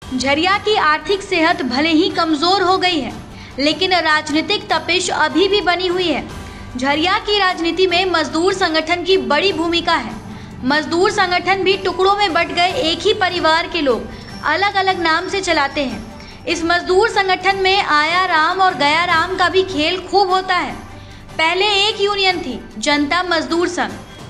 झरिया की आर्थिक सेहत भले ही कमजोर हो गई है, लेकिन राजनीतिक तपिश अभी भी बनी हुई है। झरिया की राजनीति में मजदूर संगठन की बड़ी भूमिका है। मजदूर संगठन भी टुकड़ों में बंट गए एक ही परिवार के लोग अलग अलग नाम से चलाते हैं। इस मजदूर संगठन में आया राम और गया राम का भी खेल खूब होता है। पहले एक यूनियन थी, जनता मजदूर संघ।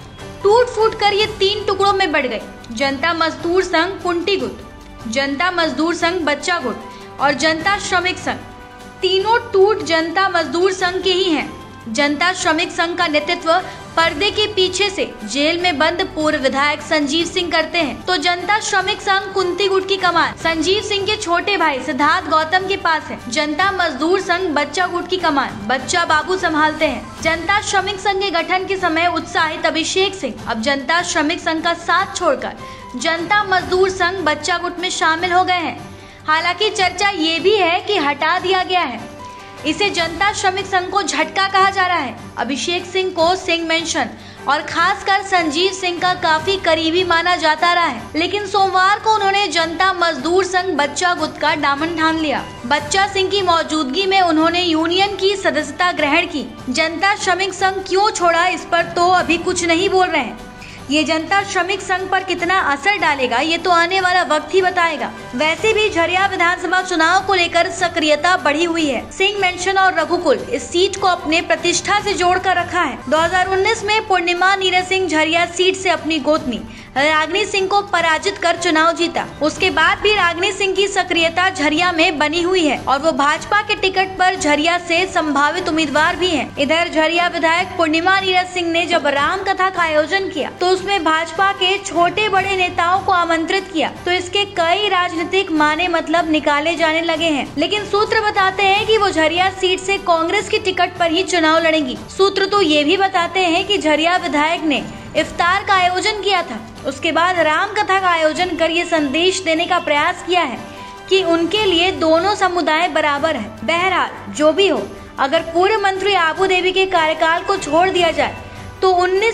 टूट फूट कर ये 3 टुकड़ों में बढ़ गई। जनता मजदूर संघ कुंटी गुट, जनता मजदूर संघ बच्चा गुट और जनता श्रमिक संघ। तीनों टूट जनता मजदूर संघ के ही हैं। जनता श्रमिक संघ का नेतृत्व पर्दे के पीछे से जेल में बंद पूर्व विधायक संजीव सिंह करते हैं, तो जनता श्रमिक संघ कुंती गुट की कमान संजीव सिंह के छोटे भाई सिद्धार्थ गौतम के पास है। जनता मजदूर संघ बच्चा गुट की कमान बच्चा बाबू संभालते हैं। जनता श्रमिक संघ के गठन के समय उत्साहित अभिषेक सिंह अब जनता श्रमिक संघ का साथ छोड़कर जनता मजदूर संघ बच्चा गुट में शामिल हो गए हैं। हालांकि चर्चा ये भी है कि हटा दिया गया है। इसे जनता श्रमिक संघ को झटका कहा जा रहा है। अभिषेक सिंह को सिंह मेंशन और खासकर संजीव सिंह का काफी करीबी माना जाता रहा है, लेकिन सोमवार को उन्होंने जनता मजदूर संघ बच्चा गुट का दामन थाम लिया। बच्चा सिंह की मौजूदगी में उन्होंने यूनियन की सदस्यता ग्रहण की। जनता श्रमिक संघ क्यों छोड़ा, इस पर तो अभी कुछ नहीं बोल रहे हैं। ये जनता श्रमिक संघ पर कितना असर डालेगा, ये तो आने वाला वक्त ही बताएगा। वैसे भी झरिया विधानसभा चुनाव को लेकर सक्रियता बढ़ी हुई है। सिंह मेंशन और रघुकुल इस सीट को अपने प्रतिष्ठा से जोड़कर रखा है। 2019 में पूर्णिमा नीरज सिंह झरिया सीट से अपनी गोतनी रागनी सिंह को पराजित कर चुनाव जीता। उसके बाद भी रागनी सिंह की सक्रियता झरिया में बनी हुई है और वो भाजपा के टिकट पर झरिया से संभावित उम्मीदवार भी हैं। इधर झरिया विधायक पूर्णिमा नीरज सिंह ने जब राम कथा का आयोजन किया तो उसमें भाजपा के छोटे बड़े नेताओं को आमंत्रित किया, तो इसके कई राजनीतिक माने मतलब निकाले जाने लगे हैं। लेकिन सूत्र बताते हैं कि वो झरिया सीट से कांग्रेस की टिकट पर ही चुनाव लड़ेंगी। सूत्र तो ये भी बताते हैं कि झरिया विधायक ने इफ्तार का आयोजन किया था, उसके बाद राम कथा का आयोजन कर ये संदेश देने का प्रयास किया है कि उनके लिए दोनों समुदाय बराबर है। बहरहाल जो भी हो, अगर पूर्व मंत्री आबू देवी के कार्यकाल को छोड़ दिया जाए तो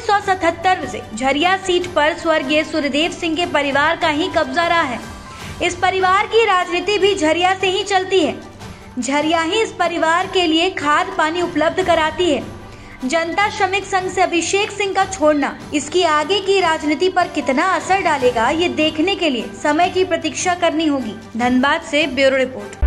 1977 से झरिया सीट पर स्वर्गीय सूर्यदेव सिंह के परिवार का ही कब्जा रहा है। इस परिवार की राजनीति भी झरिया से ही चलती है। झरिया ही इस परिवार के लिए खाद पानी उपलब्ध कराती है। जनता श्रमिक संघ से अभिषेक सिंह का छोड़ना इसकी आगे की राजनीति पर कितना असर डालेगा, ये देखने के लिए समय की प्रतीक्षा करनी होगी। धनबाद से ब्यूरो रिपोर्ट।